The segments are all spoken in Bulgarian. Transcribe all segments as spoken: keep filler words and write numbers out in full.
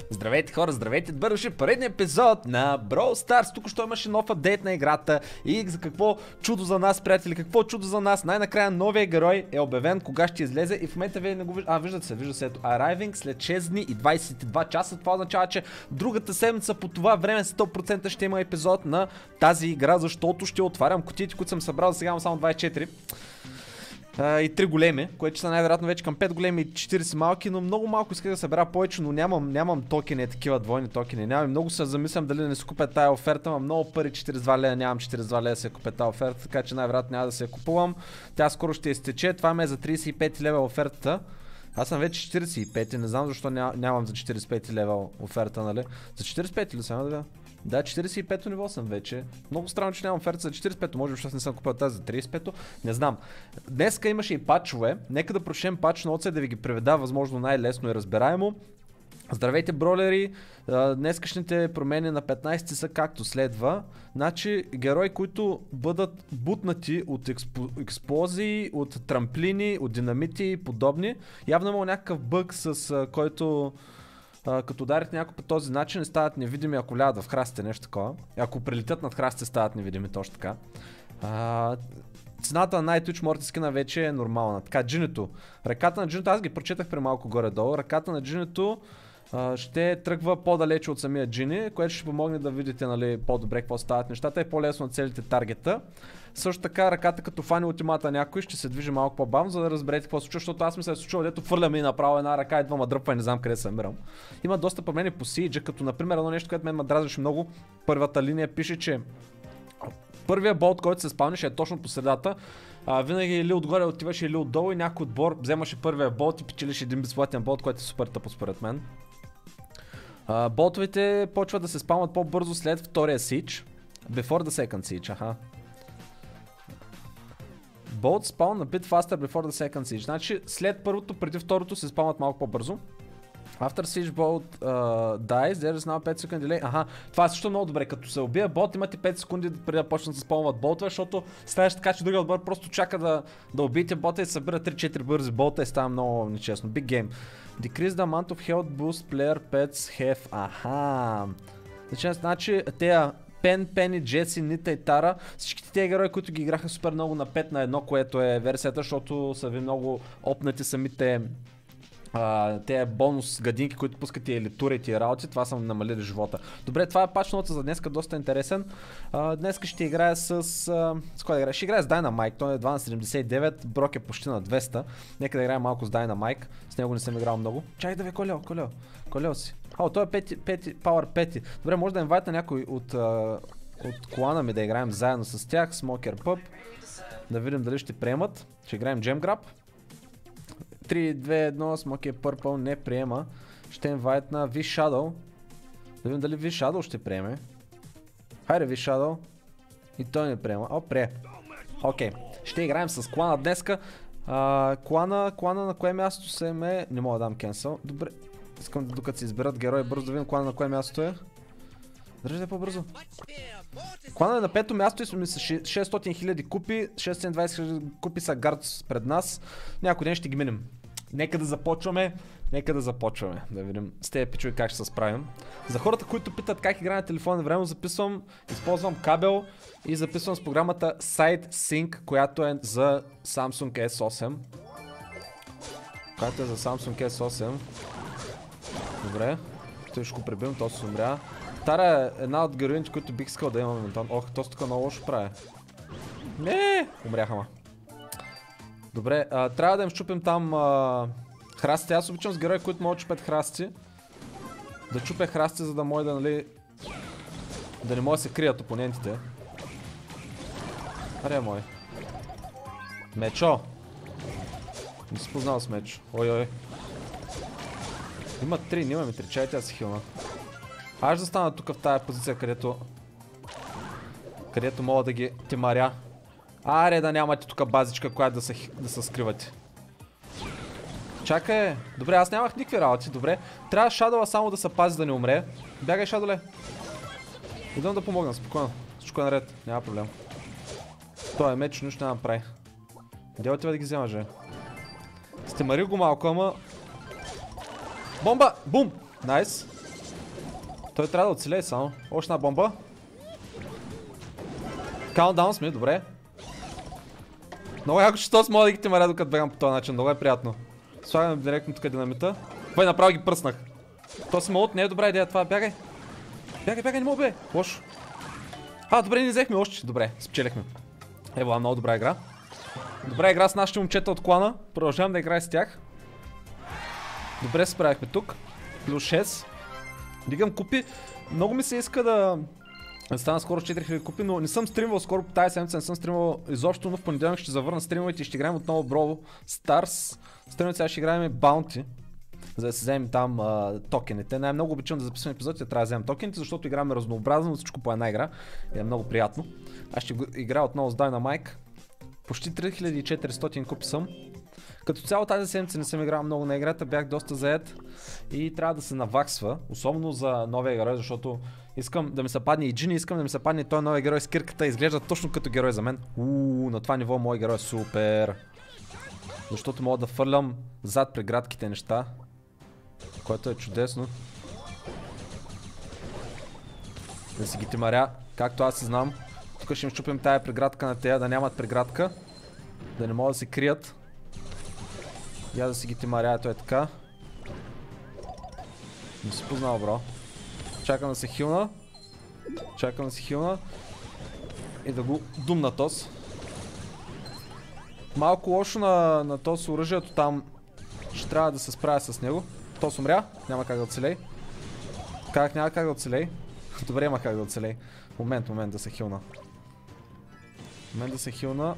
Здравейте хора, здравейте, бърваше поредния епизод на Brawl Stars. Тук що имаше нов апдейт на играта и за какво чудо за нас, приятели, какво чудо за нас. Най-накрая новия герой е обявен кога ще излезе и в момента вие не го виждате. А, виждате се, вижда се ето. Arriving след шест дни и двайсет и два часа. Това означава, че другата седмица по това време сто процента ще има епизод на тази игра, защото ще отварям кутиите, които съм събрал. Сега имам само двайсет и четири. Uh, и три големи, което са най-вероятно вече към пет големи и четирийсет малки, но много малко исках да събера повече, но нямам, нямам токени, такива двойни токени. Нямам и много се замислям дали да не си купя тая оферта, но много пари, четирийсет и два лева, нямам четирийсет и два лева да се купя тая оферта, така че най-вероятно няма да се я купувам. Тя скоро ще изтече, това ме е за трийсет и пет лева офертата. Аз съм вече четирийсет и пет, не знам защо ня, нямам за четирийсет и пет лева оферта, нали? За четирийсет и пет ли съм, да? Да, четирийсет и пето ниво съм вече. Много странно, че нямам оферта за четирийсет и пето, може би защото не съм купил тази за трийсет и пето. Не знам. Днеска имаше и патчове. Нека да прочетем патч ноутса, да ви ги преведа възможно най-лесно и разбираемо. Здравейте, бролери! Днескашните промени на петнайсети са както следва. Значи, герои, които бъдат бутнати от експло... експлозии, от трамплини, от динамити и подобни. Явно има някакъв бъг, с който Uh, като ударите някой по този начин, стават невидими, ако влядат в храстите, нещо такова. Ако прилетят над храстите, стават невидими, точно така. Uh, цената на Nightwitch Mortis скина вече е нормална. Така, джинито. Ръката на джинито, аз ги прочетах при малко горе-долу. Ръката на джинито uh, ще тръгва по-далече от самия джини, което ще помогне да видите, нали, по-добре какво стават нещата и по-лесно на целите таргета. Също така ръката като фани ултимата някой ще се движи малко по-бавно, за да разберете какво се случва, защото аз ми се е случило, дето фърляме и направо една ръка и двама дръпва и не знам къде се намирам. Има доста промени по Siege, като например едно нещо, което мен ме дразнеше много. Първата линия пише, че първия болт, който се спавнеше е точно по средата. А, винаги или отгоре отиваше или отдолу и някой отбор вземаше първия болт и печелише един безплатен болт, който е супер тъпо според мен. А, болтовете почват да се спамват по-бързо след втория Siege. Before the second Siege, аха. Bolt spawn a bit faster before the second siege. Значи след първото, преди второто се спавнат малко по-бързо. After siege bolt uh, dies, there is now пет секунди delay. Аха, това е също много добре. Като се убие болт, имате пет секунди преди да почнат да спавнат болтове, защото ставаше така, че другия отбор просто чака да, да убиете болта и събира три-четири бързи болта и става много нечестно. Big game. Decrease the amount of health boost player pets have. Аха. Значи, тея Пен, Пени, Джеси, Нита и Тара, всичките тези герои, които ги играха супер много на пет на едно, което е версията, защото са ви много опнати самите а, тези бонус гадинки, които пускат и елитурите и работи, това са намалили живота. Добре, това е патч ноутса за днеска, доста интересен. А, днеска ще играя с... А, с кой да играя? Ще играя с Dynamike, той е два на седемдесет и девет, Брок е почти на двеста. Нека да играем малко с Dynamike, с него не съм играл много. Чакай да ви, Колео, Колео, Колео си. О, той е пети, пети, Power пет. Добре, може да инвайтна някой от, а, от клана ми да играем заедно с тях, Smoker Pup. Да видим дали ще приемат. Ще играем Gem Grab. три, две, едно, Smoker Purple не приема. Ще инвайтна V-Shadow. Да видим дали V-Shadow ще приеме. Хайде V-Shadow. И той не приема. О, прие. Окей. Ще играем с клана днеска. А, клана, клана на кое място се ме... Не мога да дам cancel. Добре. Искам да докато се изберат герои бързо да видим клана на кое място е. Държите по-бързо. Клана е на пето място и сме с шестстотин хиляди купи. шестстотин и двайсет хиляди купи са гардс пред нас. Някой ден ще ги минем. Нека да започваме. Нека да започваме. Да видим с тези пичове как ще се справим. За хората, които питат как играя на телефона, време записвам, използвам кабел и записвам с програмата SideSync, която е за Samsung ес осем. Която е за Samsung ес осем. Добре, той ще го пребивам, то се умря. Тара е една от героините, които бих искал да имам моментално. Ох, то тук много лошо прави. Не, умряха ма. Добре, а, трябва да им щупим там а, храстите. Аз обичам с герои, които могат да чупят храсти. Да чупя храсти, за да може да, нали, да не може да се крият опонентите. Аре, мой. Мечо. Не си познал с Мечо. Ой-ой. Има три, нямаме три, чай тя си хилна. Аз да стана тук в тая позиция, където където мога да ги тимаря. Аре да нямате тук базичка, която да се, да се скривате. Чакай, добре, аз нямах никакви работи, добре. Трябва Шадола само да се пази да не умре. Бягай, Шадоле. Идвам да помогна, спокойно. Всичко е наред, няма проблем. Той е меч, нищо няма прави. Где отива да ги взема, же? Стимарил го малко, ама... Бомба! Бум! Найс! Той трябва да оцелее само. Още една бомба. Countdown сме, добре. Много яко, че този мога да ги тимаря докато бегам по този начин, много е приятно. Слагам директно тук динамита. Бай, направо ги пръснах. То си молот, не е добра идея това, бягай. Бягай, бягай, не мога бе, лошо. А, добре, не взехме още, добре, спечелихме. Е, била много добра игра. Добра игра с нашите момчета от клана, продължавам да играя с тях. Добре се справихме тук, плюс шест. Дигам купи, много ми се иска да... Стана скоро с четири хиляди купи, но не съм стримвал скоро по тази седмица, не съм стримвал изобщо, но в понеделник ще завърна стримовете и ще играем отново Brawl Stars. Стримовете сега ще играем Bounty, за да си вземем там а, токените. Най-много обичам да записвам епизодите, трябва да вземем токените, защото играме разнообразно, всичко по една игра и е много приятно. Аз ще играя отново с Dynamite. Почти три хиляди и четиристотин купи съм. Като цяло тази седмица не съм играл много на играта, бях доста заед и трябва да се наваксва, особено за новия герой, защото искам да ми се падне и Джини, искам да ми се падне и той новия герой с кирката, изглежда точно като герой за мен. Ууу, на това ниво мой герой е супер. Защото мога да фърлям зад преградките неща, което е чудесно. Да си ги тимаря, както аз си знам. Тук ще им щупим тая преградка на тея, да нямат преградка, да не могат да се крият. Я да си ги тимаря, ето е така. Не си познал, бро. Чакам да се хилна. Чакам да се хилна. И да го думна тос. Малко лошо на, на тос оръжието там. Ще трябва да се справя с него. Тос умря, няма как да оцелей. Как няма как да оцелей? Добре, има как да оцелей. Момент, момент да се хилна. Момент да се хилна.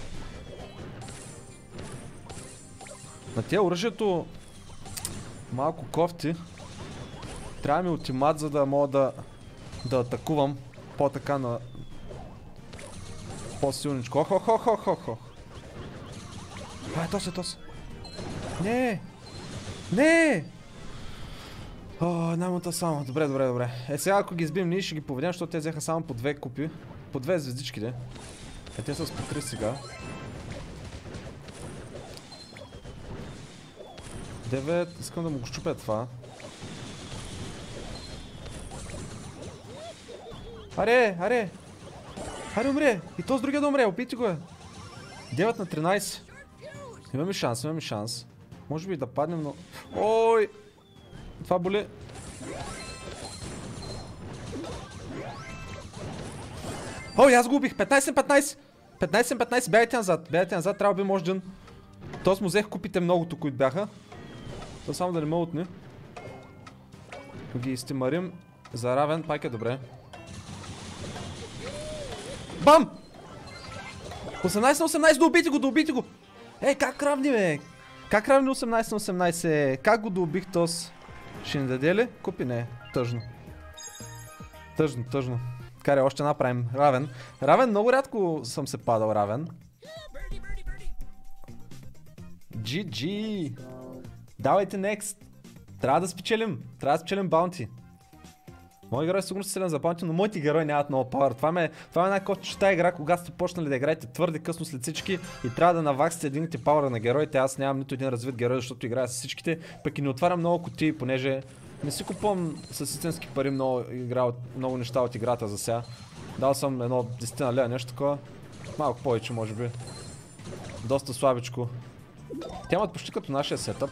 На тия оръжието малко кофти. Трябва ми ултимат, за да мога да, да атакувам по-така на по-силничко. Охо, хо, хо, хо, хо. Ай, то се, то се. Не! Не! О, най-мата само. Добре, добре, добре. Е, сега ако ги избием, ние ще ги поведем, защото те взеха само по две купи. По две звездички, де. Е, те са с по три сега. девет, искам да му го щупя това. Аре, аре! Аре, умре! И този другия да умре, опити го е! девет на тринайсет. Имаме шанс, имаме шанс. Може би да паднем, но... Ой! Това боли. Ой, аз го убих! петнайсет на петнайсет! петнайсет на петнайсет, бягайте назад, бягайте назад, трябва да би може един. Тоест му взех купите многото, които бяха. То само да не ме утне. Ги изтимарим за равен, пак е добре. Бам! осемнайсет на осемнайсет, да убити го, да убити го! Ей, как равни, бе? Как равни осемнайсет на осемнайсет? Как го доубих тос? Ще ни даде ли? Купи, не. Тъжно. Тъжно, тъжно. Карай, още направим. Равен. Равен, много рядко съм се падал равен. джи джи! Давайте next! Трябва да спечелим! Трябва да спечелим баунти! Мои герой сигурно са силен за баунти, но моите герои нямат много пауър. Това ме, това е най-кочета игра, когато сте почнали да играете твърде късно след всички и трябва да наваксите едините пауъра на героите. Аз нямам нито един развит герой, защото играя с всичките, пък и не отварям много кутии, понеже не си купувам с истински пари много, игра, много неща от играта за сега. Дал съм едно десет на лева, нещо такова. Малко повече, може би. Доста слабичко. Те имат почти като нашия сетъп.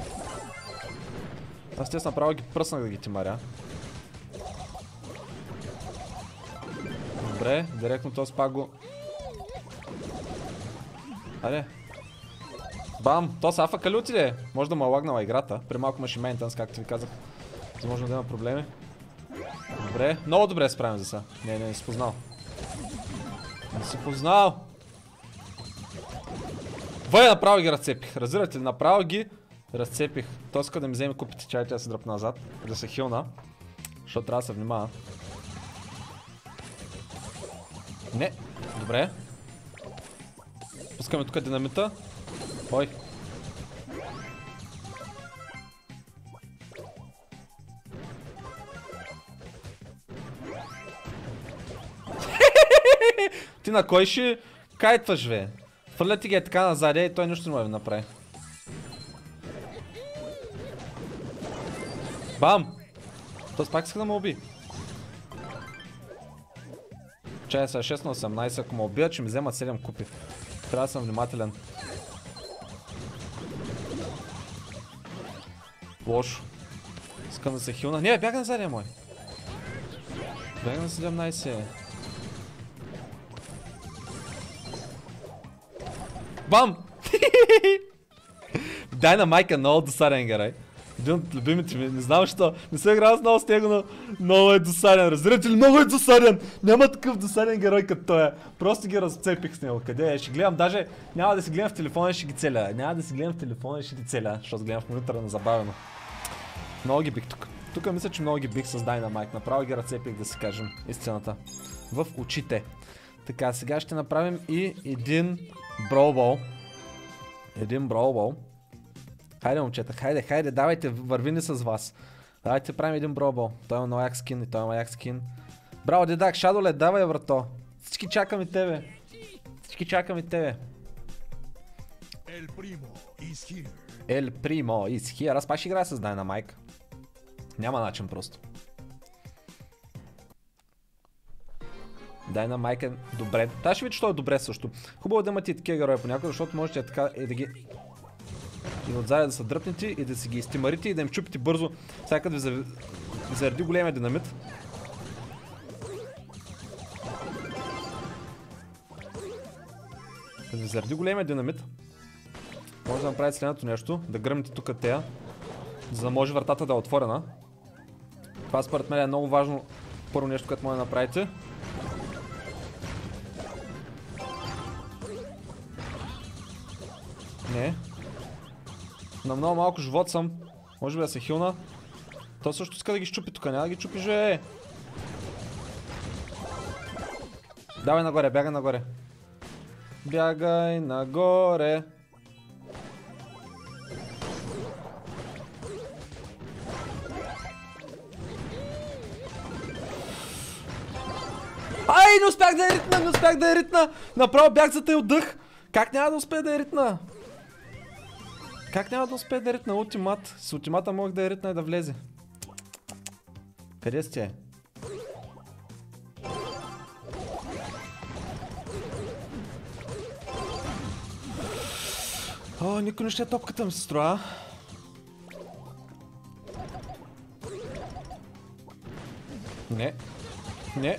Аз те направо ги пръснах да ги тимаря. Добре, директно този пак го... Аре. Бам! То са афака ли отиде? Може да му е лагнала играта. При малко имаше мейнтънс, както ви казах. Възможно да има проблеми. Добре, много добре се справим за сега. Не, не, не си познал. Не си познал! Въй, направо ги разцепих. Разбирате ли? Направо ги разцепих. Той иска да ми вземе купите, чай тя се дръпна назад. Да се хилна. Защото трябва да се внимава. Не, добре. Пускаме тук динамита. Ой. Ти на кой ще кайтваш, бе? Фърля ти ги е така назад и той нищо не може да направи. Бам! Той пак иска да ме уби. Чай са шест на осемнайсет, ако ме убият, ще ми вземат седем купи. Трябва да съм внимателен. Лошо. Искам да се хилна. Не, бяга на задния мой. Бяга на седемнайсет. Бам! Dynamike е много досаден герой. Един от любимите ми, не знам защо. Не съм играл с много с него, но много е досаден. Разбирате ли? Много е досаден! Няма такъв досаден герой като той е. Просто ги разцепих с него. Къде е? Ще гледам, даже няма да си гледам в телефона и ще ги целя. Няма да си гледам в телефона и ще ги целя, защото гледам в монитора на забавено. Много ги бих тук. Тук мисля, че много ги бих с Dynamike. Направо ги разцепих, да си кажем истината. В очите. Така, сега ще направим и един Brawl Ball. Един Brawl Ball. Хайде, момчета, хайде, хайде, давайте, върви ни с вас. Давайте правим един Brawl Ball. Той има много як скин и той има як скин. Браво, дедак, Shadowlet, давай, брато. Всички чакам и тебе. Всички чакам и тебе. El Primo is here. El Primo is here. Аз пак ще играя с Dynamike. Няма начин просто. Dynamike е добре. Та ще ви, че той е добре също. Хубаво да имате и такива герои понякога, защото можете така и да ги... И отзади да са дръпнете и да си ги изтимарите и да им чупите бързо, сега като ви заради големия динамит. Като ви заради големия динамит, може да направите следното нещо, да гръмнете тук тея, за да може вратата да е отворена. Това според мен е много важно първо нещо, което може да направите. Не. На много малко живот съм. Може би да се хилна. Той също иска да ги щупи тук, няма да ги чупи же. Давай нагоре, бягай нагоре. Бягай нагоре. Ай, не успях да я ритна, не успях да я ритна. Направо бях за тъй от дъх. Как няма да успея да я ритна? Как няма да успея да я ритна ултимат? С ултимата мога да я ритна и да влезе. Къде сте? О, никой не ще е топката ми се строя. Не. Не.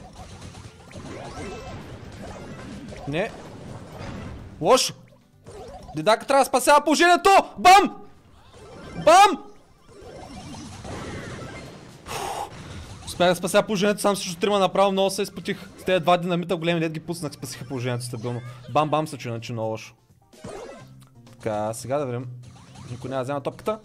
Не. Лошо. Дедака трябва да спасява положението! Бам! Бам! Успях да спася положението, сам също трима направо, много се изпотих. С тези два динамита големи дед ги пуснах, спасиха положението стабилно. Бам-бам се чу, иначе много лошо. Така, сега да видим. Никой няма да взема топката.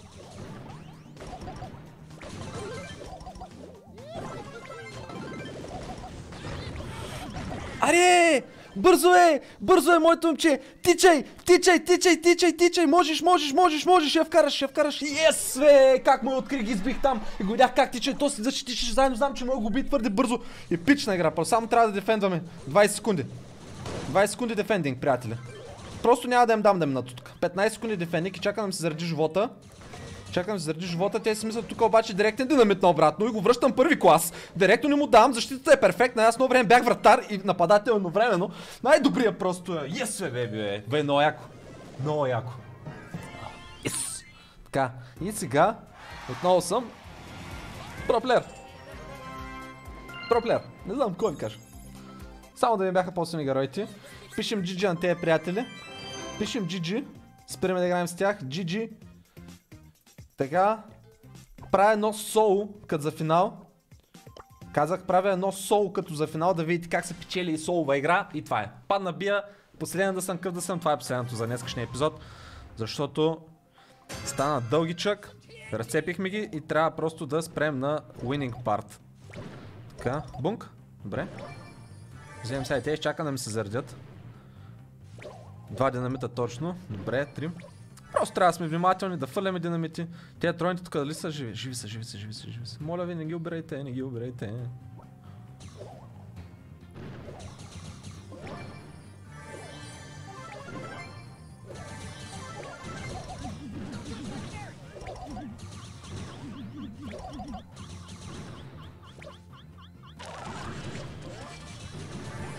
Аре! Бързо е! Бързо е, моето момче! Тичай! Тичай! Тичай! Тичай! Тичай! Можеш! Можеш! Можеш! Можеш! Я вкараш! Я вкараш! Yes, бе! Как му открих, ги избих там и го видях как тичай. То си защитиш заедно. Знам, че мога го би твърде бързо. Епична игра. Просто само трябва да дефендваме. двайсет секунди. двайсет секунди дефендинг, приятели. Просто няма да им дам да минат тук. петнайсет секунди дефендинг и чакам да ми се заради живота. Чакам да се заради живота, те си мислят тук обаче директен динамит на обратно и го връщам първи клас. Директно не му давам, защитата е перфектна, аз много време бях вратар и нападател едновременно. Най-добрия просто е. Yes, бе, бе, бе, много яко. Много яко. Yes. Така, и сега отново съм проплеер. Проплеер, не знам кой ви кажа. Само да ми бяха по-силни героите. Пишем джи джи на тези приятели. Пишем джи джи. Спираме да играем с тях. джи джи. Така, правя едно соло като за финал. Казах, правя едно соло като за финал, да видите как се печели и солова игра. И това е. Падна бия, последен да съм къв да съм. Това е последното за днескашния епизод. Защото стана дългичък, разцепихме ги и трябва просто да спрем на winning part. Така, бунк. Добре. Вземем сега и те, изчакам да ми се заредят. Два динамита точно. Добре, три. Просто трябва да сме внимателни, да фърляме динамити. Те тройните тук дали са живи? Живи са, живи са, живи са, живи са. Моля ви, не ги убирайте, не ги убирайте.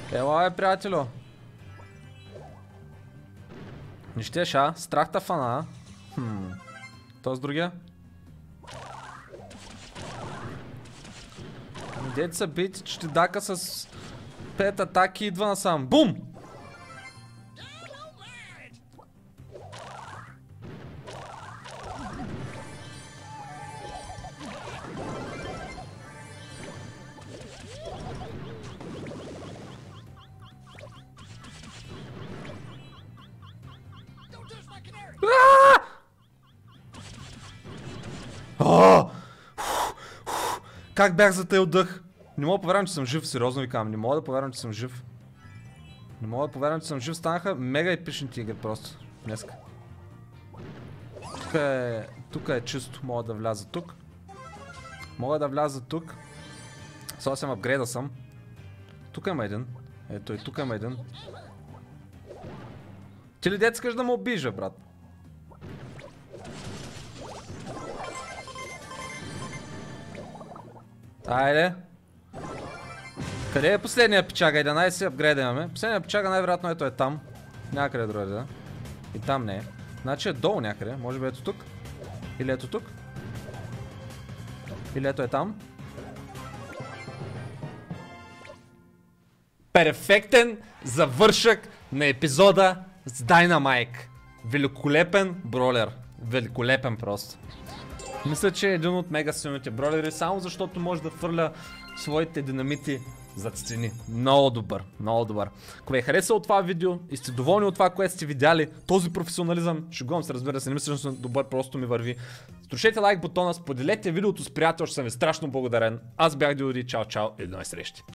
Ела, бе, приятелю. Не щеш, а? Страхта фана, а? Хм. То с другия? Деца бити, че ти дака с пет атаки идва насам. Бум! Как бях затъил дъх? Не мога да повярвам, че съм жив, сериозно ви казвам. Не мога да повярвам, че съм жив. Не мога да повярвам, че съм жив. Станаха мега епичните игри просто днеска. Тук е... Тук е чисто. Мога да вляза тук. Мога да вляза тук. Съвсем апгрейда съм. Тук има един. Ето и тук има един. Ти ли дет искаш да ме обижа, брат? Айде. Къде е последния печага? единайсет апгрейда имаме. Последния печага най-вероятно ето е там. Някъде друга да. И там не е. Значи е долу някъде. Може би ето тук. Или ето тук. Или ето е там. Перфектен завършък на епизода с Dynamike. Великолепен бролер. Великолепен просто. Мисля, че е един от мега силните бролери, само защото може да фърля своите динамити зад стени. Много добър, много добър. Ако ви е харесало това видео и сте доволни от това, което сте видяли, този професионализъм, шегувам се, разбира се, не мисля, че съм добър, просто ми върви. Струшете лайк бутона, споделете видеото с приятел, ще съм ви страшно благодарен. Аз бях Диоди, чао, чао и до нови срещи.